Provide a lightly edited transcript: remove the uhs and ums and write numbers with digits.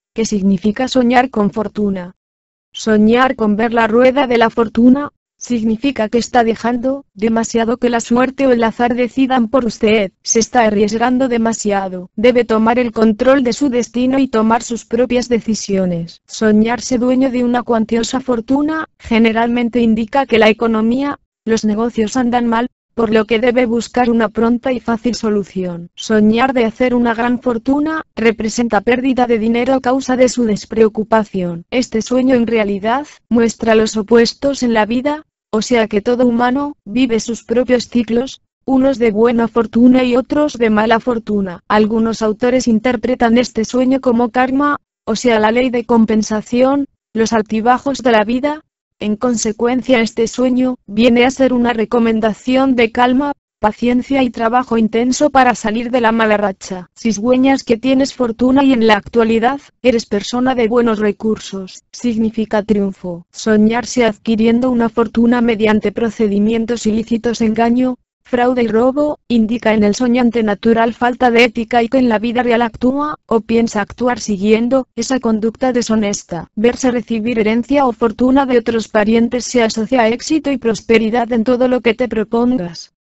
¿Qué significa soñar con fortuna? Soñar con ver la rueda de la fortuna, significa que está dejando demasiado que la suerte o el azar decidan por usted, se está arriesgando demasiado, debe tomar el control de su destino y tomar sus propias decisiones. Soñarse dueño de una cuantiosa fortuna, generalmente indica que la economía, los negocios andan mal, por lo que debe buscar una pronta y fácil solución. Soñar de hacer una gran fortuna, representa pérdida de dinero a causa de su despreocupación. Este sueño en realidad, muestra los opuestos en la vida, o sea que todo humano, vive sus propios ciclos, unos de buena fortuna y otros de mala fortuna. Algunos autores interpretan este sueño como karma, o sea la ley de compensación, los altibajos de la vida. En consecuencia este sueño, viene a ser una recomendación de calma, paciencia y trabajo intenso para salir de la mala racha. Si sueñas que tienes fortuna y en la actualidad, eres persona de buenos recursos, significa triunfo. Soñarse adquiriendo una fortuna mediante procedimientos ilícitos, engaño, fraude y robo, indica en el soñante natural falta de ética y que en la vida real actúa, o piensa actuar siguiendo, esa conducta deshonesta. Verse recibir herencia o fortuna de otros parientes se asocia a éxito y prosperidad en todo lo que te propongas.